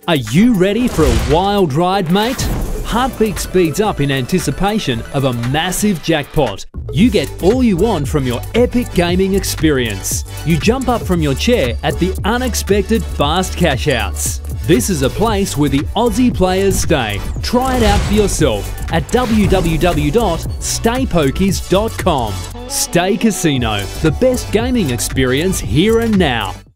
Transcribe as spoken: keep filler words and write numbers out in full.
Are you ready for a wild ride, mate? Heartbeat speeds up in anticipation of a massive jackpot. You get all you want from your epic gaming experience. You jump up from your chair at the unexpected fast cash outs. This is a place where the Aussie players stay. Try it out for yourself at w w w dot stay pokies dot com. Stay Casino, the best gaming experience here and now.